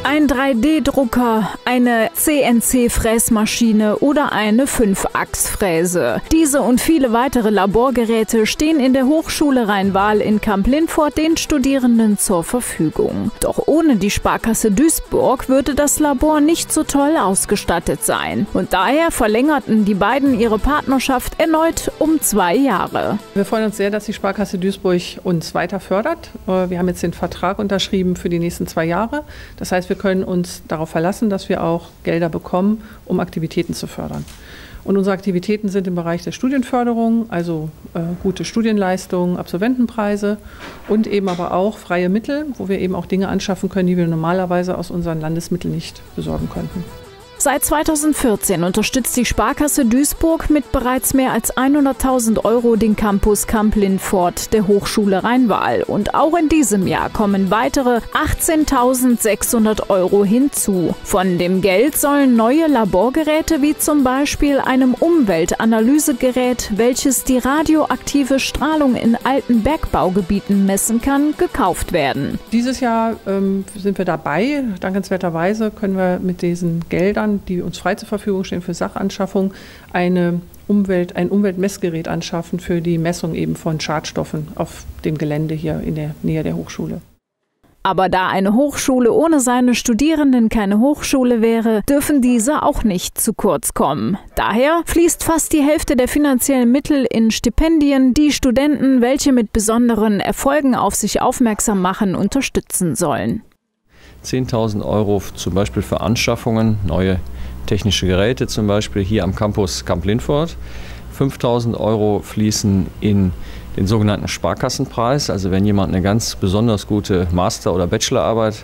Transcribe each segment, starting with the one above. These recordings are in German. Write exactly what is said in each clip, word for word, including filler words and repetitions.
Ein drei D Drucker, eine C N C-Fräsmaschine oder eine Fünf-Achs-Fräse. Diese und viele weitere Laborgeräte stehen in der Hochschule Rhein-Waal in Kamp-Lintfort den Studierenden zur Verfügung. Doch ohne die Sparkasse Duisburg würde das Labor nicht so toll ausgestattet sein. Und daher verlängerten die beiden ihre Partnerschaft erneut um zwei Jahre. Wir freuen uns sehr, dass die Sparkasse Duisburg uns weiter fördert. Wir haben jetzt den Vertrag unterschrieben für die nächsten zwei Jahre. Das heißt, wir können uns darauf verlassen, dass wir auch Gelder bekommen, um Aktivitäten zu fördern. Und unsere Aktivitäten sind im Bereich der Studienförderung, also äh, gute Studienleistungen, Absolventenpreise und eben aber auch freie Mittel, wo wir eben auch Dinge anschaffen können, die wir normalerweise aus unseren Landesmitteln nicht besorgen könnten. Seit zweitausendvierzehn unterstützt die Sparkasse Duisburg mit bereits mehr als hunderttausend Euro den Campus Kamp-Lintfort der Hochschule Rhein-Waal. Und auch in diesem Jahr kommen weitere achtzehntausendsechshundert Euro hinzu. Von dem Geld sollen neue Laborgeräte wie zum Beispiel einem Umweltanalysegerät, welches die radioaktive Strahlung in alten Bergbaugebieten messen kann, gekauft werden. Dieses Jahr ähm, sind wir dabei. Dankenswerterweise können wir mit diesen Geldern, die uns frei zur Verfügung stehen für Sachanschaffung, eine Umwelt, ein Umweltmessgerät anschaffen für die Messung eben von Schadstoffen auf dem Gelände hier in der Nähe der Hochschule. Aber da eine Hochschule ohne seine Studierenden keine Hochschule wäre, dürfen diese auch nicht zu kurz kommen. Daher fließt fast die Hälfte der finanziellen Mittel in Stipendien, die Studenten, welche mit besonderen Erfolgen auf sich aufmerksam machen, unterstützen sollen. zehntausend Euro zum Beispiel für Anschaffungen, neue technische Geräte zum Beispiel hier am Campus Kamp-Lintfort. fünftausend Euro fließen in den sogenannten Sparkassenpreis. Also wenn jemand eine ganz besonders gute Master- oder Bachelorarbeit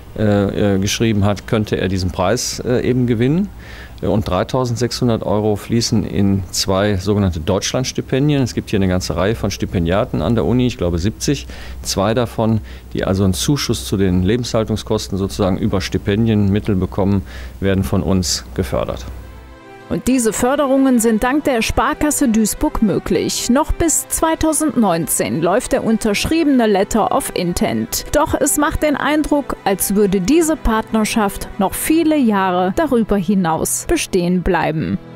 äh, geschrieben hat, könnte er diesen Preis äh, eben gewinnen. Und dreitausendsechshundert Euro fließen in zwei sogenannte Deutschlandstipendien. Es gibt hier eine ganze Reihe von Stipendiaten an der Uni, ich glaube siebzig. Zwei davon, die also einen Zuschuss zu den Lebenshaltungskosten sozusagen über Stipendienmittel bekommen, werden von uns gefördert. Und diese Förderungen sind dank der Sparkasse Duisburg möglich. Noch bis zweitausendneunzehn läuft der unterschriebene Letter of Intent. Doch es macht den Eindruck, als würde diese Partnerschaft noch viele Jahre darüber hinaus bestehen bleiben.